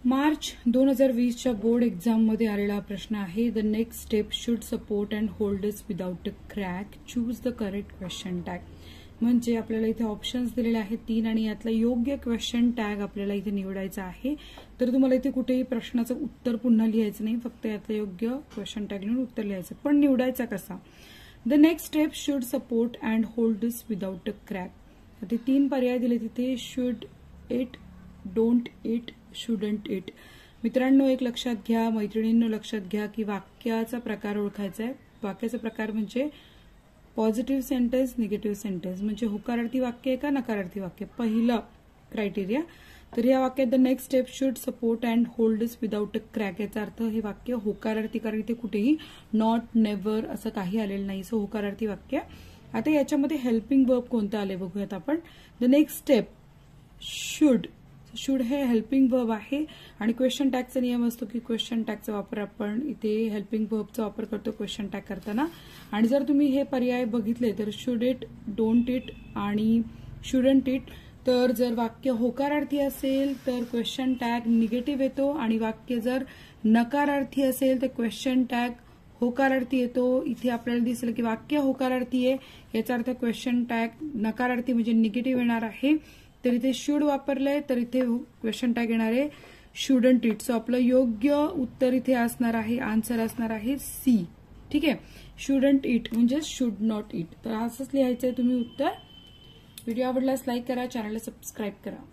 March 2020च्या board एक्झाममध्ये आलेला प्रश्न आहे. The next step should support and hold is without a crack. Choose the correct question tag. म्हणजे आपल्याला इथे ऑप्शन्स दिलेले आहेत 3 आणि यातला योग्य क्वेश्चन टॅग आपल्याला इथे निवडायचा आहे. तर तुम्हाला इथे कुठेही प्रश्नाचं उत्तर पुन्हा लिहायचं नाही, फक्त यातलं योग्य क्वेश्चन टॅग लिहून उत्तर लिहायचं. पण निवडायचा कसा? The next step should support and hold is without a crack. ते 3 पर्याय दिले तिथे. Should it, don't it, shouldn't it. मित्रांनो, एक लक्षात घ्या, मैत्रिणींनो लक्षात घ्या की वाक्याचा प्रकार ओळखायचा आहे. वाक्याचा प्रकार म्हणजे पॉझिटिव्ह सेंटेन्स, निगेटिव्ह सेंटेन्स. म्हणजे होकारार्थी वाक्य आहे का नकारार्थी वाक्य, पहिलं क्रायटेरिया. तर या वाक्यात the next step should support and hold is without a crack, याचा अर्थ हे वाक्य होकारार्थी, कारण इथे कुठेही नॉट, नेव्हर असं काही आलेलं नाही. सो होकारार्थी वाक्य. आता याच्यामध्ये हेल्पिंग वर्ब कोणतं आले बघूयात आपण. The next step should. Should हे हेल्पिंग वर्ब आहे आणि क्वेश्चन टॅगचा नियम असतो की क्वेश्चन टॅगचा वापर आपण इथे हेल्पिंग वर्बचा वापर करतो क्वेश्चन टॅग करताना. आणि जर तुम्ही हे पर्याय बघितले तर शुड इट, डोंट इट आणि शुडंट इट. तर जर वाक्य होकारार्थी असेल तर क्वेश्चन टॅग निगेटिव्ह येतो आणि वाक्य जर नकारार्थी असेल तर क्वेश्चन टॅग होकारार्थी येतो. इथे आपल्याला दिसेल की वाक्य होकारार्थी आहे, याचा अर्थ क्वेश्चन टॅग नकारार्थी म्हणजे निगेटिव्ह येणार आहे. तर इथे शुड वापरलंय तर इथे क्वेश्चन टॅग येणार आहे शुडंट इट. सो आपलं योग्य उत्तर इथे असणार आहे, आन्सर असणार आहे सी. ठीक आहे, शुडंट इट म्हणजे शुड नॉट इट. तर असंच लिहायचंय तुम्ही उत्तर. व्हिडिओ आवडल्यास लाईक करा, चॅनलला सबस्क्राईब करा.